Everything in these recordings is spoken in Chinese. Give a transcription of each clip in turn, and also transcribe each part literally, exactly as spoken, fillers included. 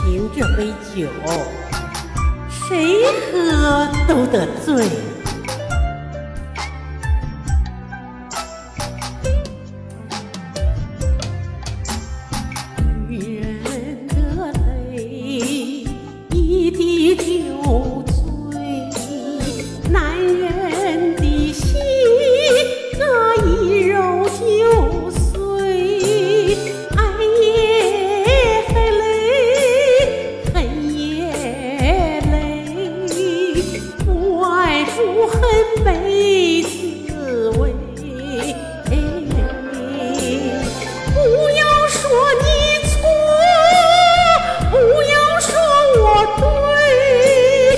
情这杯酒，谁喝都得醉。女人的泪，一滴就醉；男人的心，那一揉就碎。爱也累，恨也累，不爱不恨没滋味。不要说你错，不要说我对，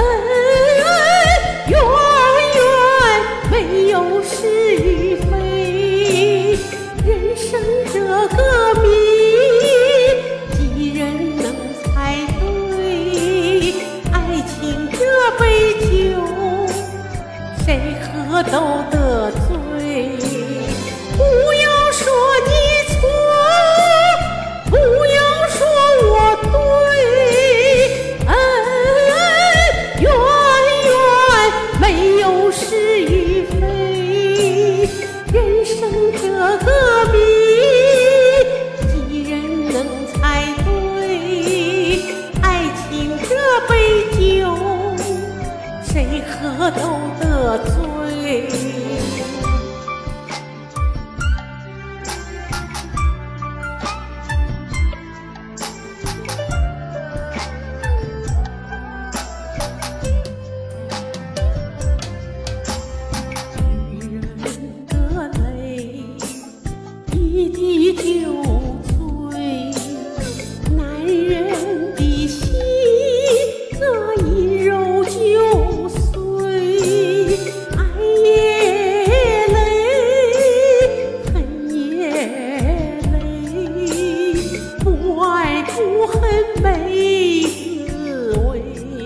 恩恩怨怨没有是与非。人生这个谜，几人能猜对？爱情这杯酒，谁喝都得醉。不要说你错，不要说我对，恩恩怨怨没有是与非。人生这个谜，几人能猜对？爱情这杯酒，谁喝都得醉。一滴就醉，男人的心，那一揉就碎。爱也累，恨也累，不爱不恨没滋味。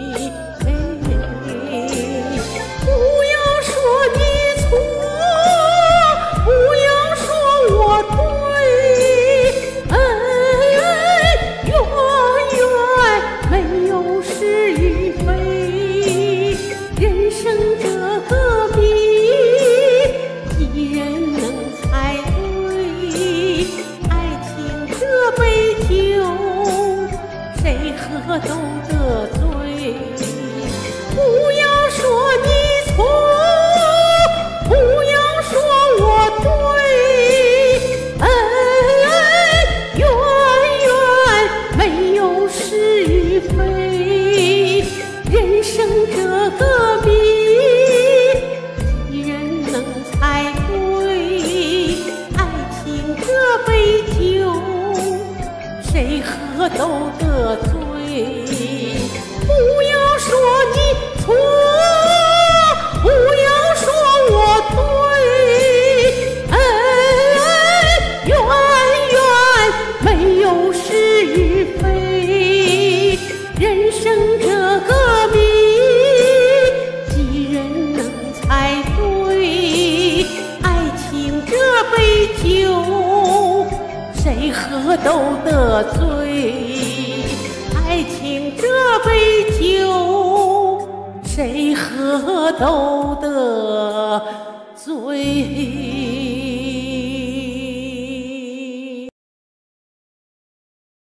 不要说你错，不要说我对，恩恩怨怨没有是与非。人生这个谜，几人能猜对？爱情这杯酒，谁喝都得醉。不要说你错，不要说我对，恩恩怨怨没有是与非。人生这个谜，几人能猜对？爱情这杯酒，谁喝都得醉。不要说你错，不要说我对，恩恩怨怨没有是与非。人生这个谜，几人能猜对？爱情这杯酒，谁喝都得醉。爱情这杯酒，谁喝都得醉。